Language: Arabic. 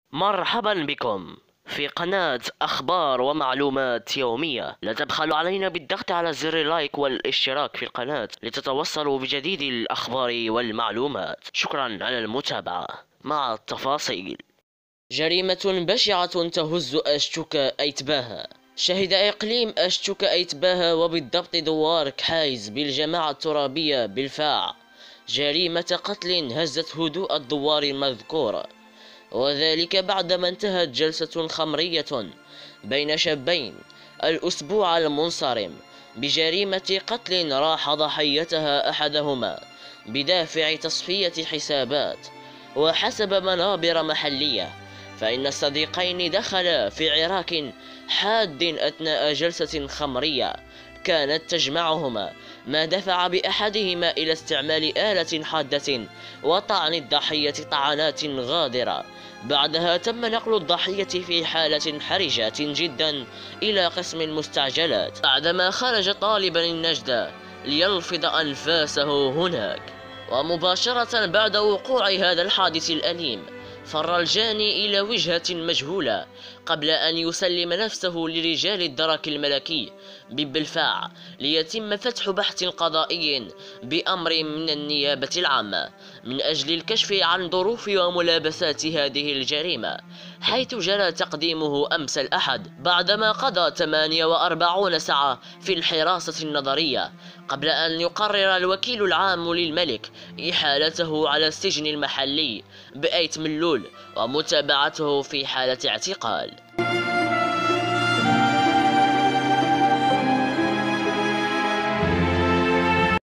مرحبا بكم في قناة أخبار ومعلومات يومية. لا تبخلوا علينا بالضغط على زر لايك والاشتراك في القناة لتتوصلوا بجديد الأخبار والمعلومات. شكرا على المتابعة. مع التفاصيل. جريمة بشعة تهز أشتوكا أيتباها. شهد إقليم أشتوكا أيتباها وبالضبط دوار كحايز بالجماعة الترابية بالفاع جريمة قتل هزت هدوء الدوار المذكورة، وذلك بعدما انتهت جلسة خمرية بين شابين الأسبوع المنصرم بجريمة قتل راح ضحيتها أحدهما بدافع تصفية حسابات. وحسب منابر محلية فإن الصديقين دخلا في عراك حاد أثناء جلسة خمرية كانت تجمعهما، ما دفع بأحدهما إلى استعمال آلة حادة وطعن الضحية طعنات غادرة. بعدها تم نقل الضحية في حالة حرجة جدا إلى قسم المستعجلات بعدما خرج طالبا النجدة ليلفظ أنفاسه هناك. ومباشرة بعد وقوع هذا الحادث الأليم فر الجاني إلى وجهة مجهولة قبل أن يسلم نفسه لرجال الدرك الملكي ببلفاع ليتم فتح بحث قضائي بأمر من النيابة العامة من أجل الكشف عن ظروف وملابسات هذه الجريمة، حيث جرى تقديمه أمس الأحد بعدما قضى 48 ساعة في الحراسة النظرية قبل أن يقرر الوكيل العام للملك إحالته على السجن المحلي بأيت ملول ومتابعته في حالة اعتقال.